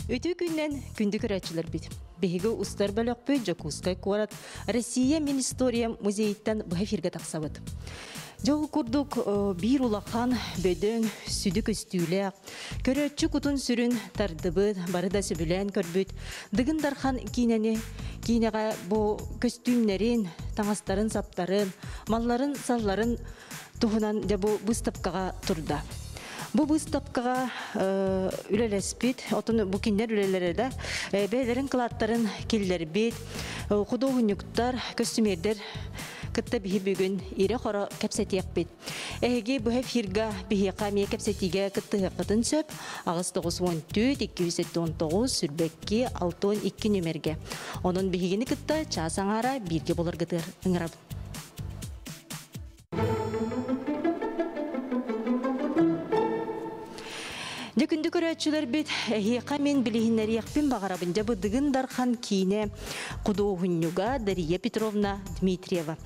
Өтө күннен күнді көрәтчілер бит. Беге устар бөлөкпөй Жокускай куарат Россия мен история музейттен бұхафирге тақсабыд. Жол курдук бир улахан бөдөң сүдүк өстүле көрөтчү кутун сүрүн тардыбыт барыда сөбүлен көрбүт дыгын дархан кинега бу костюмнерин таңастарын саптарын малларын салларын тухунан жабу выставкага турда. Бу выставкага үлелеспит, отун бу киндер үлелерде бейлерин кылаттарын киллербит, художниктар, костюмердер кытта бихи бүгүн ире хоро кепсетиек бит. Эге бу эфирга бихи ками кепсетиге кытты кытын сөп, агыс 914-219 сүрбекки 612 нөмерге. Онун бихигини кытта часаңара бирге болор гытыр ыңырап. Дүкінді көрәтшілер бет, хейқа мен білігінлері яқпен бағарабын жабы дығын дархан кейіне Құдоғынюға Дария Петровна Дмитриева.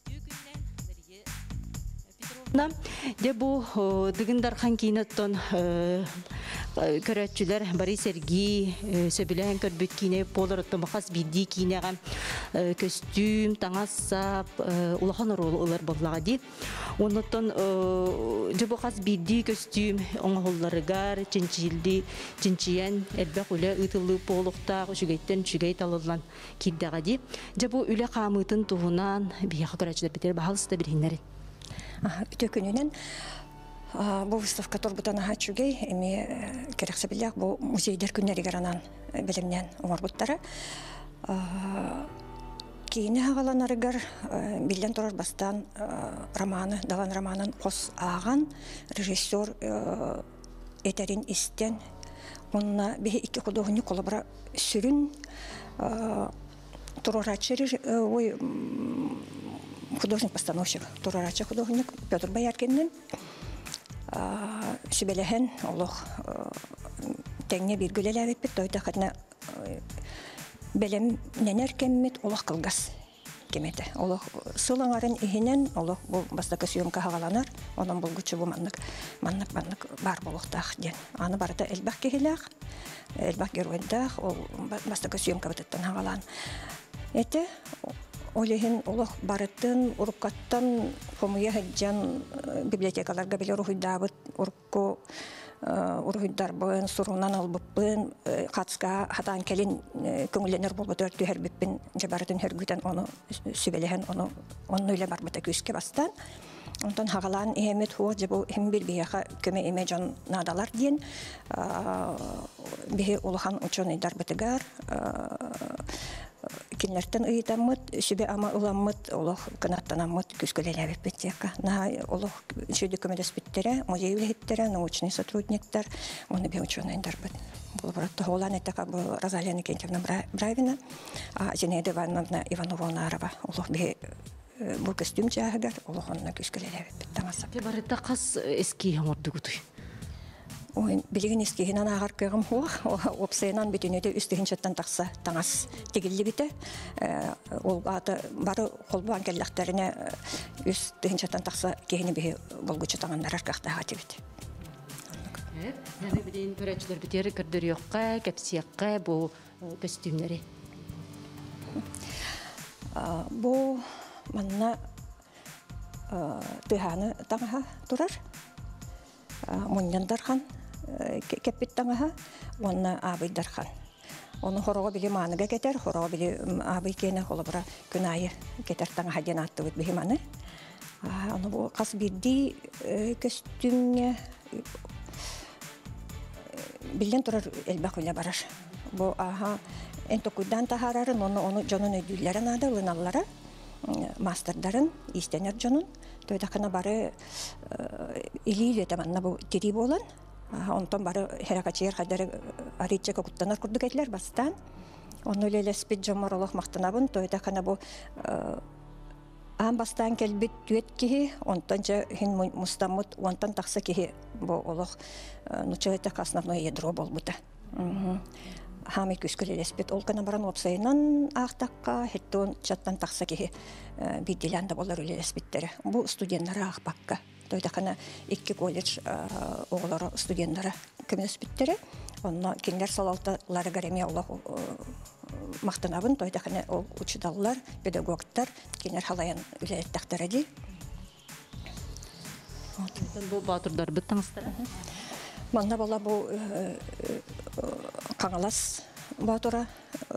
Дебу дығын дархан кейіне тон көрәтшілер Борис Сергей сөбілән көрбіт кейіне полырытты мақас бидді кейінеға костюм, таңасап, улахан оролы олар болаға де. Онытын жабы қас бидді костюм, оңағыларығар, чинчиян, әлбәқ үлі ұтылы полықтақ, үшігейт алылан кейдіға де. Жабы үлі қамытын туғынан бияқы көрәтшілер бітер бағалысты біргенлерін. Төкөнүнен бу выставка торбутан хачугей эми керексе билек бу музейдер күннәригер анан билимнен оңорбуттары кийине хагаланарыгар билен турар бастан романы далан романын кос аган режиссер этерин истен онна бе iki художник колобра сүрүн турарачы ой художник-постановщик, турарачы художник Петр Бояркиннен Сүбелехен олох теңне биргүлеләбит бит, тойда хатна белем ненер кеммит олох кылгас кемете. Олох сылаңарын ихинен олох бу бастакы съемка хагаланар, онан булгучу бу маннык бар болохтах ден. Аны барда элбак кехилак, элбак геройдах, ол бастакы съемка битеттен хагалан. Эте Олехин олох барытын уруккаттан комуя хаджан библиотекаларга билер уйдабыт урукку урухуйдарбын сурунан албыппын катска хатан келин көңүленер болбот өртү хербиппин жабарытын хергүтен ону сүбелехен ону иле барбыта күскө бастан онтон хагалан эмет хуо жабу хем бир бияха көмө эме жон надалар диен бихи улахан учон идарбытыгар кинлертен ыйтаммыт, сүбе ама ыламмыт, олох канаттанаммыт күскөлеләбеп беттека. На олох шүйді көмедес биттере, музей үлехеттере, научный сотрудниктар, оны бе ученыйдар бит. Бұл бұратты холан еттека бұл Розалия Никентьевна Бравина, а Зинаида Ивановна Иванова-Нарова, олох бе бұл костюм жағыгар, олох онына күскөлеләбеп беттамаса. Те барытта қас эски хаморды күтүй? Ой, билигин искигинан агар көгім хуақ, опсайынан бүтінеде үстігіншеттен тақса таңас тегілі біті. Ол аты бары қолбуан келләқтеріне үстігіншеттен тақса кейіні бігі болғычы таңандар арқақтаға тебіті. Зәні білейін көрәтшілер бітері көрдір еққа, кәпсияққа бұл костюмдері? Бұл манна тұйханы таңаға тұрар. Мұняндархан кеппиттаңаха, онна абыйдархан. Оны хорого били маныга кетер, хорого били абый кене холобра күнайы кетер таңаха ден атты бүт бихиманы. Оны бұл қас бірді көстүмне билен тұрар элбақ өлі барар. Бұл энтокуйдан тахарарын, оны жонын өйдүйлерін ады, лыналлары, мастerdарын, истенер жонын. Тойдақына бары илі таманна бұл тери болан. Онтон бары херакачер қадары аритче көкуттанар күрдік әйтілер бастан. Оны өлелеспет жомар олық мақтанабын. Тойдақына бұл ан бастан келбет түйет кеге, онтан жа хин мұстамыт, онтан тақса кеге бұл олық нұчағайта основной ядро бол бұта. Хамы күскөлелеспет олқана баран опсайынан ақтаққа, хеттон чаттан тақса кеге биддилянда болар өлелеспеттері. Бұл студенттары ақпаққа. Тойдақана 2 колледж оғылары студенттары көмеспеттері. Онно кинлер салалталары гареме Аллах мақтанабын, тойдақыны ол учидаллар, педагогтар, кинер халайын үлелеттақтары дей. Бұл батырдар бұттаңыздар? Манна бола бұл қаңалас батыра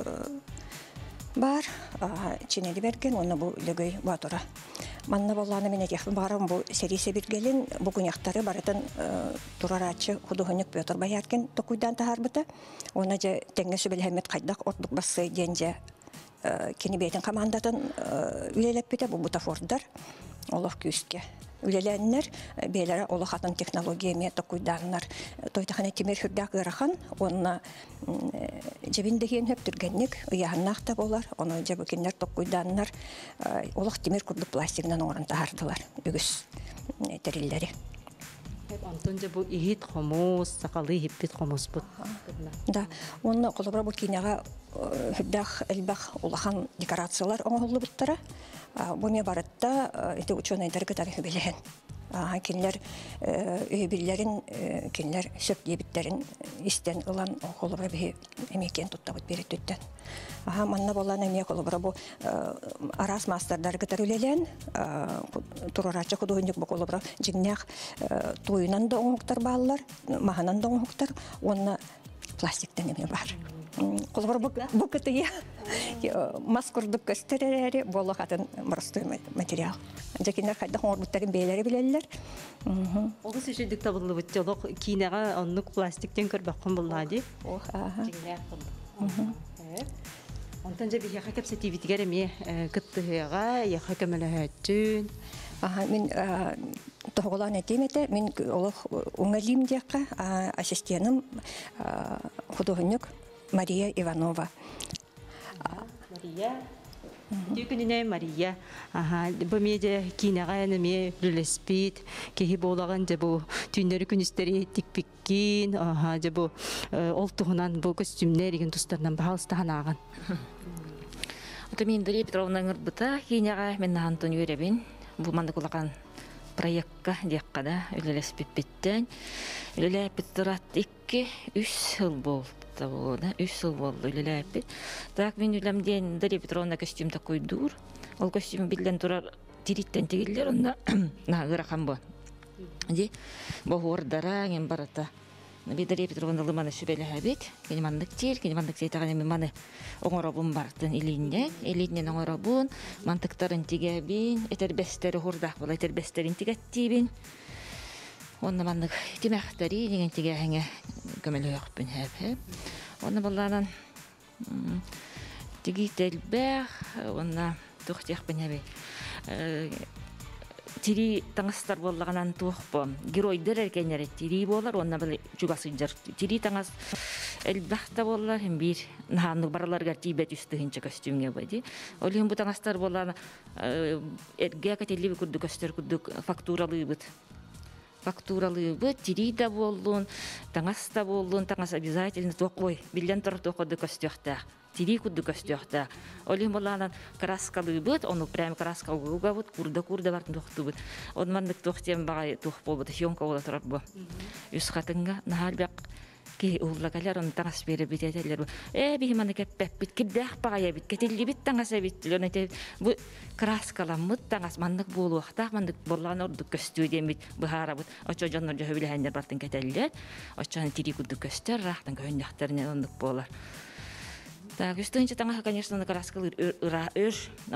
бар, чинели берген, оны бұл үлігей батыра. Манна боланы мен әтеқпін барым бұл серисе бергелін, бүгін яқтары барытын тұрарачы художник Петр Бояркин токуйдан тахар бұты. Оны же тәңгесі білхәмет қайдақ ордық басы денже кені бейтін командатын үлелеп біті бұл бутафордар. Олық күйістке. Үлеләннер, бейлері олық атын технология мета куйданнар. Тойтақаны темір хүрдәк ұрахан, онына жебіндеген хөп түргеннік, ұяғыннақ болар, оны жебі кенлер тоқ куйданнар, олық темір күрді пластигінен орын тағардылар, үгіс тәрелері. Антон же бұл ихит қомыз, сақалы хиппет қомыз бұд. Да, оны қолыбыра бұл кейнеға хүрдәк әлбәқ олахан декорациялар оңғылы бұттары. Бұме барытта әті ученыйдары кітары хүбелеген. Кенлер өйбілерін, кенлер сөп дебіттерін істен ұлан қолыбыра бі әмекен тұттабыт берет өттен. Манна болан әме қолыбыра бұл арас мастардары кітар үлелен, тұрарачы құдуынек бұл қолыбыра жігнәқ тойынан да оңықтар балылар, мағынан да оңықтар, оны пластиктен әме бар. Қолыбыра бұл кітіге маскурдық көстерері болы қатын мұрысты материал. Жекендер қайда қоңырбыттарын бейлері білелер. Оғы сешедік табылы бұтты, олық кейнеға онлық пластиктен көрбаққын бұлады. Онтан жа бейхақа кәпсетивітігер әме күттіғыға, еқа көмілі өттін. Мен тоғылан әтеметі, мен олық оңалим дейққа ассистенім художник Мария Иванова. Мария. Дүйкініне Мария. Бұмеде кейнеға әніме бүлеспейд. Кейі болаған бұл түйіндері күністері тікпеккен. Бұл олтығынан бұл көстюмнер еген тұстарынан бағалыстаған аған. Мен Дарья Петровна ыңырбыта кейнеға мен Антон Юребин. Бұл манды құлаған проектқа дейққада үлелеспеппеттен. Үлелеппеттірат 2-3 жыл болды. Да, 3 жыл болды үлелеппет. Так, мен үлемден Дарья Петровна костюмда қойдур. Ол костюм білден тұрар тириттен тегелдер, онда ғырақан бұл. Бұл ордара, ген барата. Дарья Петровна лыманы сөбелі әбет. Кенемандық тағаны мен маны оңырабын бартын елейінен оңырабын, мантықтарын тегебін, әтербестері ғырдақ бұл, әтербестерін тегеттейбін. Онна мандық темәқтәрі деген тегәңе көмелі өқпін әп. Онна болланан теги тәлбәқ, онна тұқтеқпін әбі. Тири таңастар боллағанан тұқпы. Геройдер әркенері тири болар, онна бұл жүгасы жар. Тири таңас әлбәқта болар, бір нағанық бараларғар тейбәт үстігінші костюмге бәді. Олығын бұл таңастар болар, әрге кәтелі күрді көстер күрді фактуралы бұд. Фактуралы бұд, тири да болуын, таңас да болуын, таңас обязательно тоқой. Білден тұры тоқоды көстіқтақ. Тири күрді көстіқтақ. Олығын болағынан краскалы бұд, оны прям краскалы ұға бұд, күрді бартын тоқты бұд. Онмандық тоқтен бағай тоқ бол бұд, съемка ола тұрар бұ. Үс қатынға нағал бәқ ки уллагалар он таңас бере битетелер. Бихиманы кеппеп бит, киддәқ бағая бит, кетелі бит таңас бит. Бұ краскаламыд таңас мандық болу ақтақ, мандық болған ордық көстуден бит, бұхара бұд. Очо жонлар жа хөбілі бартын кетелер. Очоны тири күрді көстер, рақтың көннәқтеріне ондық болар. Так, үстіңінші таңаға, конечно, краскалы өр,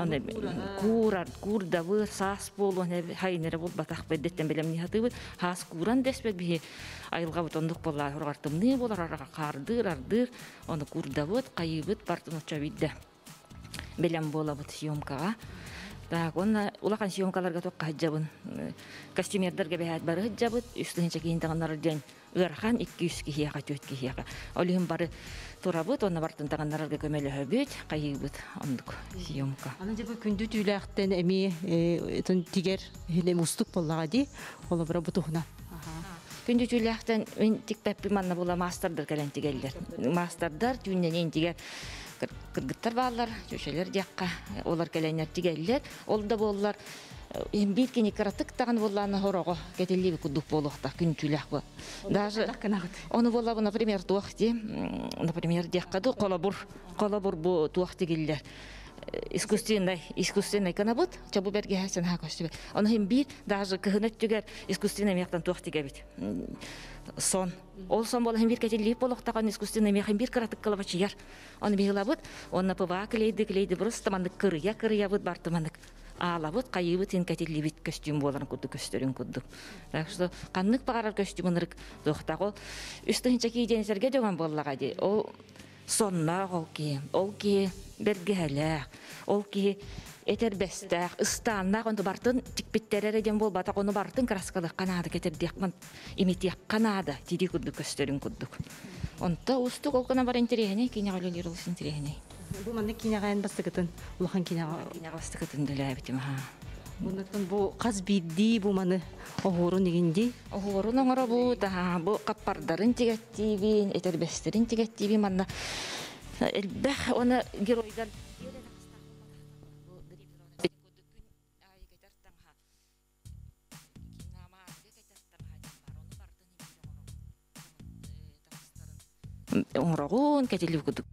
курда бұр, сас болу, хайнері бол, батақ бәддеттен білем не хаты бұр, хас куран дәспет бі, айылға бұд, ондық болар, ұрғартымны болар, араға қардыр, ардыр, оны курда бұд, қайы бұд, бартын отча бидді. Білем бола бұд съемкаға. Так, оны улақан съемкаларға тоққа хаджабын, костюмердерге бәйәт бары хаджабыд, үстіңінші кейін тағанар ден ұрхан 200 кихияға, 4 кихияға. Олығын бары турабыт, оны бартын тағанарарға көмелі хөбет, қайы бұд, ондық съемка. Аны жабы күнді түйіләқтен әме тигер ұстық болаға дей, олы бұра бұтуғына. Күнді түйіләқтен мен тек бәппі манна бола мастердар кәлен тигелдер. Мастердар түйінен ең тигер кыргыттар балар, жөшелер дияққа, олар кәләнер тигелдер. Ол да болар бир кини каратык таган болланы хорого кетелли кудук болохта күнчүлэх бу. Даже оны болла, например, туахти, например, дяккаду колобур бу туахти гиллер. Искусственный канабут, чабу берге хасен хакосту. Он хим бир даже кыгынат түгер искусственный мектан туахти гебит. Сон. Ол сон бола хим бир кетелли болохтаган искусственный мехим бир каратык калабачыяр. Он бигилабут, он напыва клейди просто мандык кырыя бут бартымандык. Алабыт кайыбыт инкатилибит костюм боларын кудду көстөрүн кудду. Так что каннык багарар костюмынырык доктагы үстүнчө кийденсерге жогон боллага ди. Ол сонна ол ки бергеле, ол ки этербестер, ыстанна конду бартын тикпиттерере дем болбата кону бартын краскалык канада кетердекман имитек канада тиди кудду көстөрүн кудду. Онта устук ол кана бар интерегене кинегалер ол интерегене. Бу манда кинегайын бастыгытын, улахан кинега бастыгытын делебитим ха. Бундан бу каз бидди бу маны огору негинди. Огору наңара бу да бу каппардарын тигеттибин, этербестерин тигеттибин манда. Элбэх оны геройдар оңрогун кетилип кудук.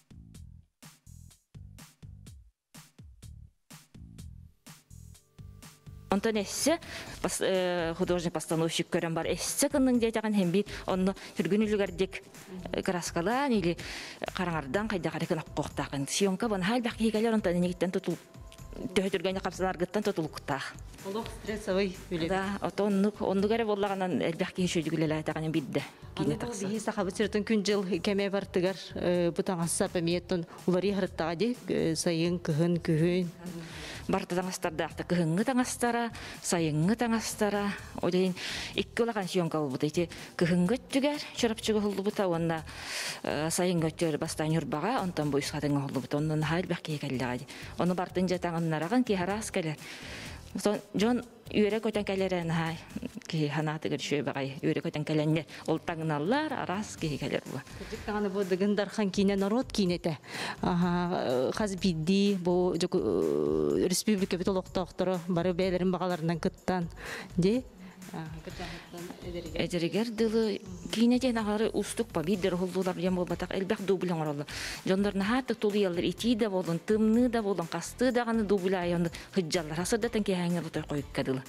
Онтон эссе художник-постановщик көрөн бар. Эссе кынның дейтаған хембит, онны түргүнүлүгердек краскалан или караңардан кайда карекын аккоктагын. Съемка бон хал бак кигелер онтон негиттен тутул төһөтүргөн капсалар гыттан тутулуктах. Олох стрессовый үле. Да, онну кере боллаганан элбак кийшөдүгүлө айтаган бидде. Кине такса. Би сахабытыртын күн жыл кеме бартыгар бутаңасса памиеттон улари харыттади сайын кыһын Барта таңастардаақта кыһыңы таңастара, сайыңы таңастара. Олейін икки олаған съемка болбута. Кыһыңы түгер, чырапчыгы холлубута, онна сайыңы өттер бастан юрбаға, онтан бойсқатыңы холлубута. Оннан хайл бәкке кәлләғади. Оны бартын жатаңыннараған ки харас кәлер. Жон үйрі көтен кәлерен хай, ки ханатыгыр шөй бағай, үйрі көтен кәленне. Ол таңыналар, арас ки кәлер бұ. Күрдік таңаны бұ дығындархан кейіне народ кейінеті. Қаз бидді, бұ республика біт олықтақтыры, бары бәлерін бағаларынан күттан. Де? Эдеригер дылы кинетен ағары устук па биддер холдулар ем болбатақ элбәк дублен оролы. Жондарны хаттық толы елдер ити да болын, тымны да болын, қасты дағаны дубле айонды хыджалар. Асырдатын кеяңер бұтай қойып кәділі.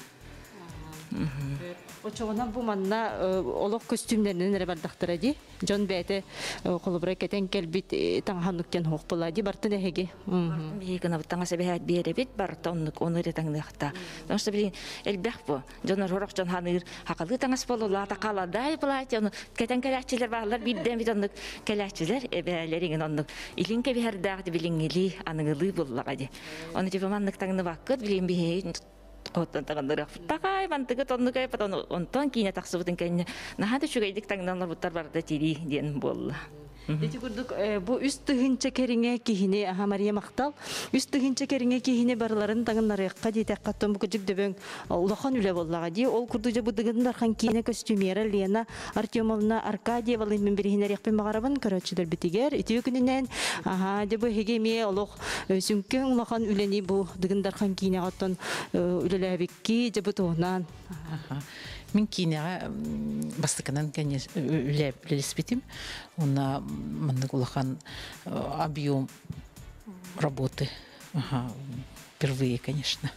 Очоғынан бұл манна олық костюмдерінен рәбардақтыр әді. Жон бәйті қолыбырай кәтен кәлбет таңғанлықтен хоқ болады. Бартын әхеге? Бейгіна бұттаңа сәбәйәт бейірі бет барта оны ретаңдықта. Донышта білейін, әлбәқ бұл. Жонар хорақ жон ханығыр хақалы таңас болула, тақаладай бұлайды. Кәтен кәләтчілер бағылар, бидден бит онық кәләтчілер, әбәлеріңін онық. Илін кәбіғардағы біліңгілі, анығылы болулағады. Оны жебі маннықтаңны баққыт, білейін бейін Оттан тагандырак. Такай мантыгы тоннукай потон онтон кине таксыбытын кенне. Нахады чугайдык таңданлар буттар барда тири ден болла. Эти күрдүк бу үстүгүнчө кериңе кихине Мария Мактал үстүгүнчө кериңе кихине барларын тагыннарыкка дейт каттан бу күжүк дөбөң улахан үле боллага ди ол курду же будыгындар хан кине костюмера Лена Артемовна Аркадьева мен биринерекпен магарабын көрөчүлөр битигер ити күнүнөн де бу хегеме олох сүмкөн улахан үлени бу дыгындар хан кине аттан үлелебикки же бутунан Мен кинега бастыкынан конечно үлеспетим. Она мандык улахан объем работы. Впервые, конечно.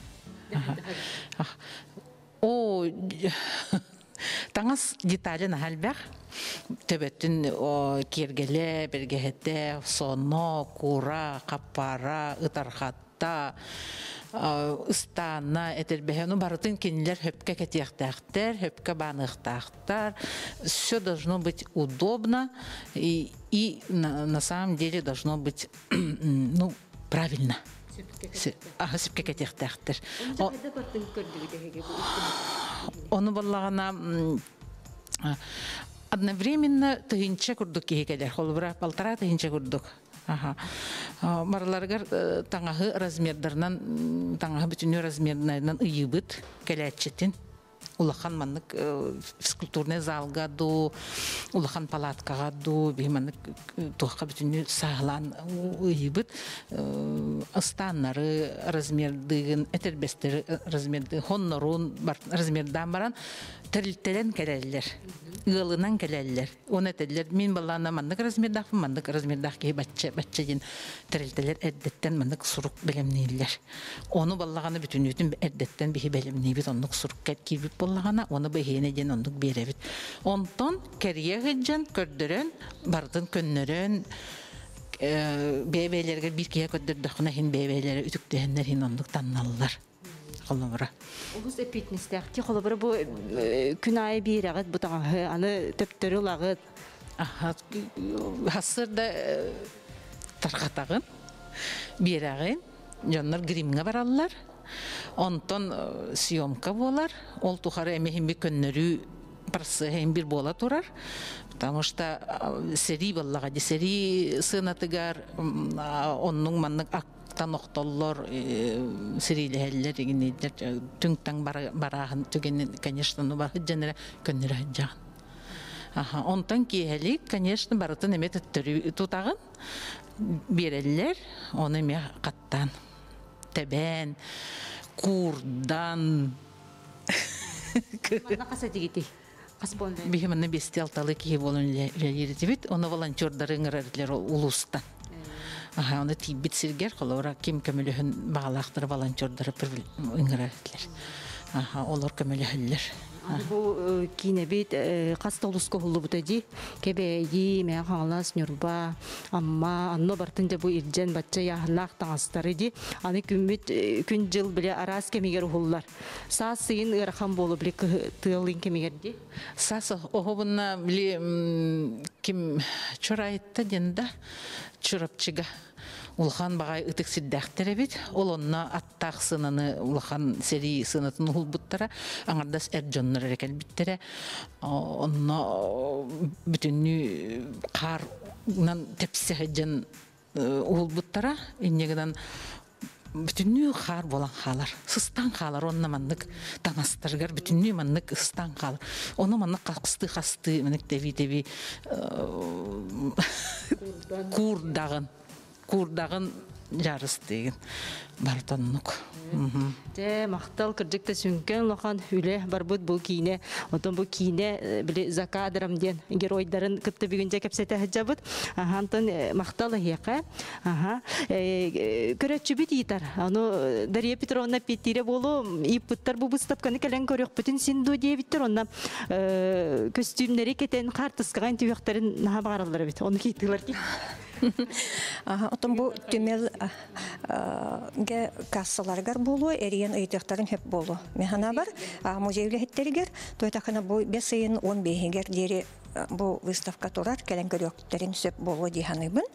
О, таңас детали на хальбах. Төбөттүн кергеле, бергехете, соно, кура, каппара, ытархатта. Ыстана этербехену барытын кинилер хөпкө кетияктактар, хөпкө баныктактар. Все должно быть удобно и на самом деле должно быть правильно. Сепке кетияктактар. Оны боллагана одновременно тыгынча курдук кегелер. Холбура 1,5 тыгынча курдук. Марларгар таңағы размердарынан, таңағы бүтіні размердарынан үйібіт, кәләтчетін. улахан маннык физкультурный залга ду, улахан палаткага ду, биманнык туаққа бүтүнү сағылан уйбыт ыстаннары размердыгын, этербестері размерды, хоннорун размердан баран тірілтелен келелер, ылынан келелер. Он этелер мен баллана маннык размердақпын, маннык размердақ кей бачча ден тірілтелер әрдеттен маннык сурук белемнейлер. Оны баллағаны бүтүнүтін әрдеттен бихи белемнейбіт, оннык сурук кәткейбіт боллағана, оны бейхене ден оннык беребіт. Онтон кәрие жан көрдірін, бардын көннөрін, бейбейлерге бір кия көддірдіқына хин бейбейлері үтіктігендер хин оннык танналылар. Қолыбыра. Олыс эпитнестәк, қолыбыра бұ күн айы бейрағыд, бұтаңағы, аны төптөрі лағыд. Хасырда тарқатағын, бейрағын, жанлар гримға баралылар. Онтон съемка болар. Ол тухары әмехімбе көннөрі парсы бір бола турар. Потому что сери баллага, сери сынатыгар, онның манның ақтан оқтоллар, серилерлер, түңтан барағын түгенен, конечно, бар хыджанера көннері хыджағын. Онтан кейхелік, конечно, барытын әмет тұтағын, берелер, оны әме қаттан, тәбән, курдан. Мана қаса дегеті? Бихиманна бести алталы кие болын лердебит, оны волонтердары ыңырарлер улустан. Оны тибит сиргер, қолаура кем көміліхін бағалақтары волонтердары ыңырарлер. Олар көміліхілер. Бұл кейнебет қаста ұлысқа ғылы бұтады, кебейі, мәң қаңылас, нұрба, амма, анно бартында бұл ирджен батча яғылақ таңастары де, аны күн жыл біле арас кемегер ғылылар. Сас сыйын ұрақан болу біле тығылын кемегер де? Сас оғыбына біле кем чұрайытта денда чұрапчыға. Улхан бағай ұтық сиддәқтері бет, ол онына аттақ сынаны, улхан сери сынатын ұл бұттара, аңардас әрджонлар әрекел біттері, онына бүтінні қарынан тәпсі әджен ұл бұттара, енегідан бүтінні қар болан қалар, сыстан қалар, онына мандық таңастырғар, бүтінні мандық сыстан қалар. Оны мандық қасты, мандық теви, курдағын жарыс деген бартаннық. Мақтал кірдікті сүнкен лоқан үлі барбыт бұл кейіне, отын бұл кейіне білі закадырым ден геройдарын күтті бүгінде кәпсеті әджабыт. Антын мақталы еқа. Көрәтші біт етар. Дария Петровна петтері болу, иппыттар бұл бұстапқаны кәлін көрек бүтін сенду дейбіттір. Онна көстюмнері кетен қартысқаған түйіқтарын наға бағаралары біт. Оны кейтілер ке. Отын бұл түмел кассаларгар болу, эриен ыйтықтарын хеп болу. Механа бар, музейлі хеттерігер, тойтақына бұл 5 айын 15-гер дері бұл выставка турар, кәлін көректерін сөп болу дейханыбын.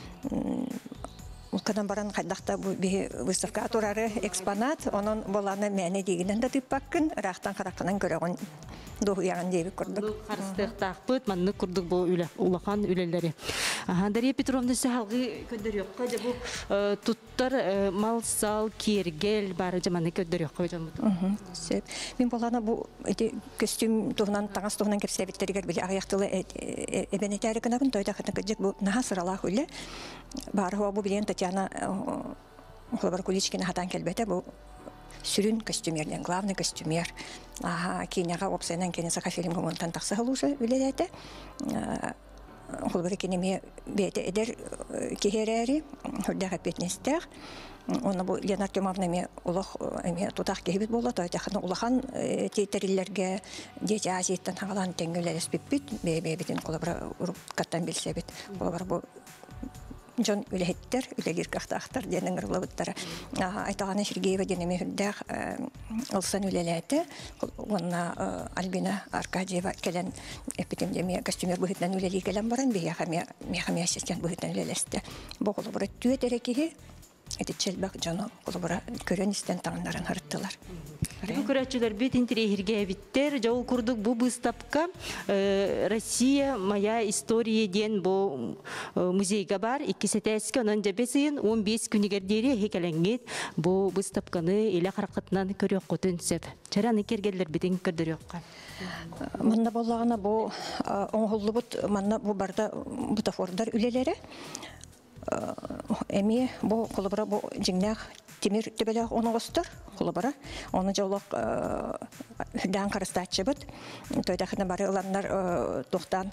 Қадан баран қайдақта бұл выставка турары экспонат, оның боланы мәне дегенен де тыппаққын, рақтан қарақынан көрегін доғияған дейбі көрдік. Бұл қарыстықтақ бұд, манны күрдік бұл ұлақан үлелері. Дария Петровна сәлгі көдір еққа, бұл тұттар мал сал, кергел бары жаманы көдір еққа. Мен боланы бұл көстюм тұғынан, таңас тұғынан кепсәбеттерігер білі ағаяқтылы әбенетәрі кінағын тойда қытын көджек бұл наға сыралақ үлі. Бары бұл білен Татьяна Куличкина хатан келбеті бұл сүрін костюмерден, главный костюмер. Кейняға опсайнан кенесі қафелім ғымонтан тақсы ғылушы үлеләді. Құлбыры кенеме бәйті әдер кехерәрі, хүрдәғі петнестәғ. Оны бұл Ленар Тюмавнаме ұлық тұтақ кехбет болды. Тойтақыны ұлыған тейтерілерге дети азияттан хағалан тәңгілер әспеппет, бәйбетін құлбыры ұрып білсе бет. Құлбыры бұл Жон үлеттер, үлелер қақтақтар денің ұрлабыттары. Айтағаны Сергеева денеме хүрдәқ ұлсан үлеләті. Онына Альбина Аркадьева кәлін эпидемия костюмер бұхытнан үлелей кәлін баран, бейяға меқами ассистент бұхытнан үлелесті. Бұғылы бұры түйет әрекеге Этичелбак жону колобора көрөн истен таңнарын харыттылар. Бу көрәчүләр бит интерьерге биттер. Жол курдук бу выставка Россия моя история ден бу музейга бар. 2 онан жабесин 15 күнигердери хекеленгет бу выставканы эле каракытынан көрөк көтөнсөп. Чараны кергелер битин көрдөрөккө. Манна боллагына бу оңголлубут манна бу барда бутафордар үлелери. Эми бу колобора бу жиңнак темир төбелек оңгостор колобора оны жолок дан карыстачыбыт тойдахына бары уландар токтан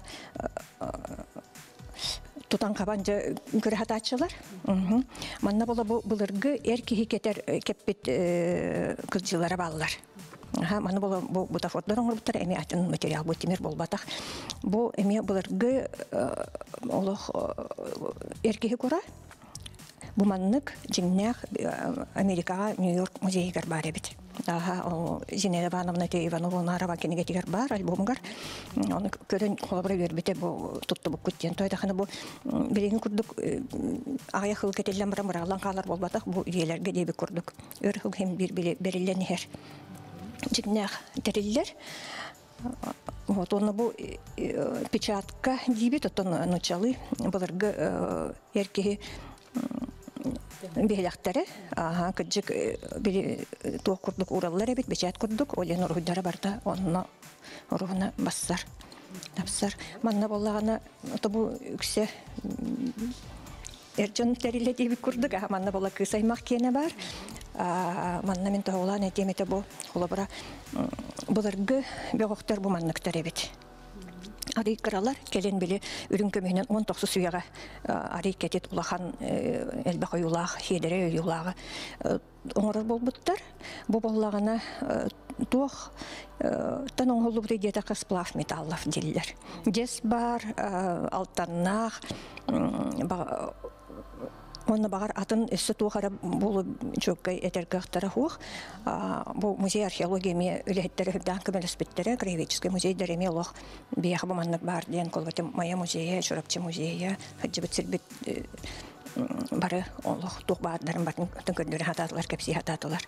тутан кабанжы көрөтачылар. Манна бола бу булыргы эрки кетер кеппит кызжылары баллар. Маны бола бу бутафордор оңгорбуттар эми атын материал бу темир болбатак. Бу эми булыргы олох эркеге кора бу маннык жиңнак Америкага Нью-Йорк музейгер бар эбит. Зинеда Ивановна Иванова Арава кенегетигер бар альбомгар. Оны көрөн колобора бербете бу тутту бу күттен тойдахана бу бирин курдук ая хыл кетелен баралан калар болбатак бу иелерге деби курдук. Өр хыл хем берилен хер. Жиңнак териллер. Вот он бу печатка дибит, он началы буларгы эркеги бехлактары, кыджык бир туок курдук ураллар бит печат курдук, олен ургудары барда онно уруна бассар. Тапсар. Манна боллагана тобу үксе эржон териле диби курдук, манна болла кысаймак кене бар. Манна мен тоолан этемете бу колобора буларгы бөгөктөр бу манныктар эбит. Ари кралар келен биле үрүн көмөнөн 19 суяга ари кетет улахан элбак юлах хедере юлагы оңорор болбуттар. Бу боллагана туох тан оңолу бредета касплав металлов диллер. Дес бар алтаннах онна багар атын өссө туохара болу чөккай этергактара хух. Бу музей археология ме үлеттери хыбдан көмөлөспеттери краеведческий музей дереме лох бияха буманнык бар ден колбатым моя музея, чурапчы музея, хаджыбыт сирбит бары олох тух баадарын батын көрдөрү хататылар, кепси хататылар.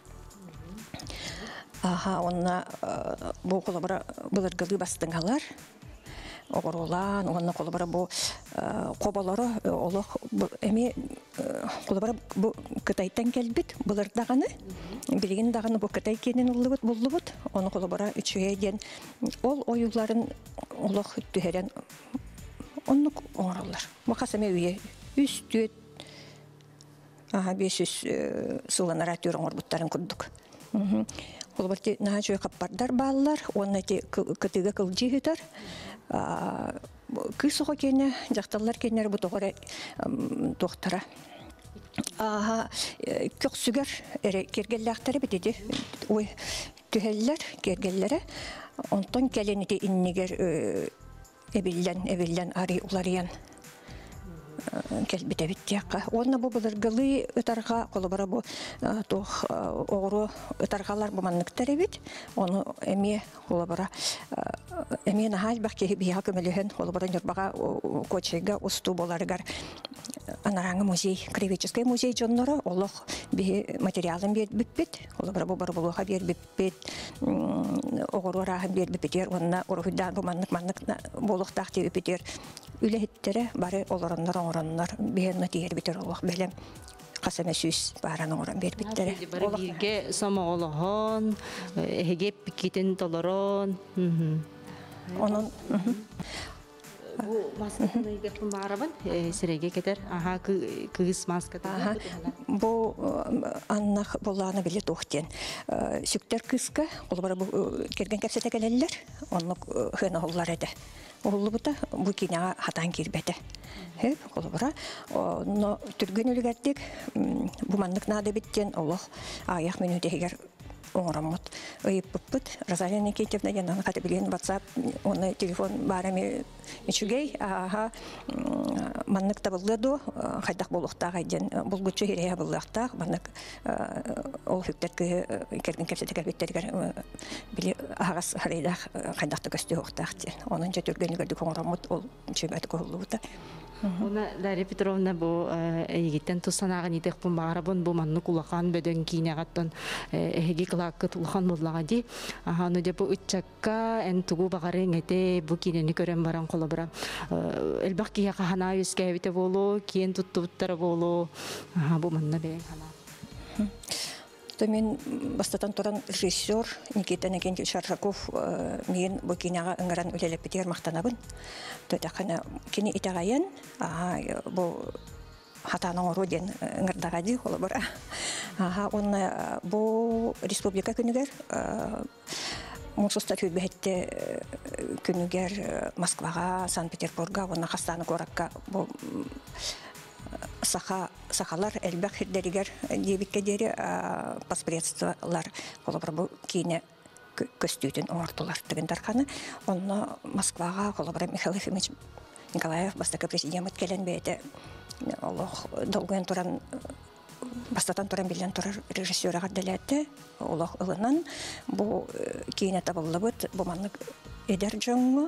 Онна бу колобора буларгылы бастыңалар. Огоролан, онна колобора бу кобалары олох эми колобора бу Кытайдан келбит, булардаганы билген даганы бу Кытай кенен буллубут, оны колобора үчөйден ол оюларын олох түһәрен онны оңороллар. Бу касаме үйе үстүт 500 сыланара төрөңөрбуттарын курдук. Колоборти нажой каппардар баллар, онна те кытыга кылжыгытар. Кысого кене, жакталлар кенер бу тогора тохтара. Көксүгөр кергеллактары битеди. Ой, түһеллер кергеллере. Онтон келенити иннигер эбиллен ари уларыян. Келбите биттияққа. Онна бу буларгылы ытарға колобора бу тох оғыру ытарғалар буманныктар эбит. Оны эме колобора эме нахал бақки бия көмөлөһөн колобора нөрбага кочейга усту боларыгар анараңы музей, краеведческий музей жоннора олох би материалын бербиппит. Колобора бу бар булуга бербиппит. Оғыру рахын бербиппитер. Онна орухудан буманнык болуктак тебиппитер. Үлехеттері бары оларындар оңырандар бейінна тиер бітер олық бәлем қасаме сөз баран оңыран бер біттері. Бары бірге сама олығын, әгеп кетін толырын. Оның... Бұл масканы егердің барабын, сіреге кетер, күйіс маскады. Бұл аннақ болағына білі тоқтен. Сүктер күйіскі, ол бары керген кәпсеті кәлелілер, оны ғына олар әді. Оғылы бұта бұл кенеға хатан кербеті. Қолыбыра, түрген өлігердік, бұманлық нады біттен олық аяқ менуді егер оңороммут ыйыппыппыт. Розалия Никитьевна янан хатыбилен WhatsApp оны телефон барами ичүгей маннык табылды до хайдак болуктак айден булгучу хирея булуктак маннык ол хүктерге керген кепсете кебеттерге били агас харайдак хайдакты көстө октак ден. Онун жетөргөнүгө оңороммут ол чөбөт коллута. Она Дарья Петровна бу егиттен тусанаган идек бу марабын бу манны кулахан бөдөн кинягаттан эги клакка тулхан муллагади. Ну деп бу үчакка эн тугу багарын эте бу кинени көрөн баран колобра. Элбак кия хана юскебите болу, киен туттуттар болу. Бу манна бен хана. Мен бастатан туран режиссер Никита Никентьевич Шаршаков мен бу кинага ыңгыран үлелеп битер мактанабын. Тотакана кини итагаян бу хатаның роден ыңгырдагади холы бара. Он бу республика күнүгер Мусуста түбетте күнүгер Москвага, Санкт-Петербурга, оны хастаны коракка бу сахалар элбек хирдеригер дебикке дери паспредстволар колобр бу кине көстүтүн оңортулар деген тарканы. Онны Москвага колобр Михаил Ефимович Николаев бастакы президент келен бейте Олох долгуен туран бастатан туран билен турар режиссер агадалетте Олох ылынан бу кине табылыбыт бу маннык эдер жоңу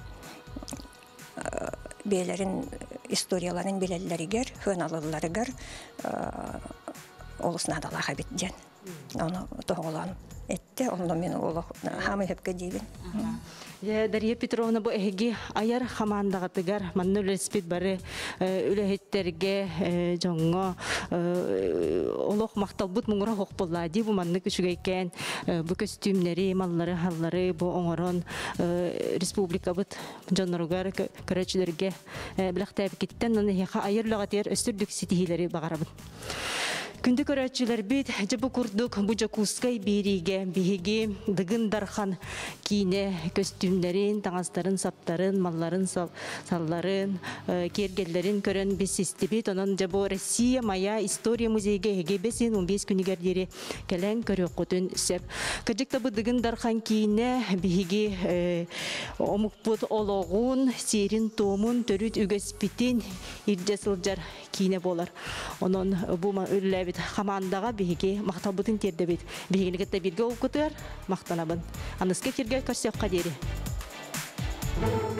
бейлерин историяларын билеллеригер, хыналыларыгар олуснадалаха битден. Оны тоголан этте, онда мен олох хамы хепке дейбин. Дарья Петровна бу эги аяр хамандагатыгар манны респит бары үлехеттерге жоңго олох макталбут муңура хокполлади бу манны күчүгейкен бу костюмнери маллары халлары бу оңорон республика бут жонноругар көрөчүлөргө билактап киттен аны айырлагатер өстүрдүк ситихилери багарабыт. Күндү көрөчүлөр бит жабы курдук бу жакускай бириге биһиги дыгын дархан кине костюмдерин, таңастарын, саптарын, малларын, салларын, кергеллерин көрөн бис систибит. Онон жабы Россия моя история музейге эгебесин 15 күнүгер дери келен көрөкөтүн сеп. Кыжыкта бу дыгын дархан кине биһиги омукпут ологун, серин томун, төрүт үгөспитин ирдесылжар кине болар. Онон бу үлләбит хамандага биһиги мактабытын тердебит. Биһигиликте бирге окутур мактанабын. Аныска кирге көсөккө дери.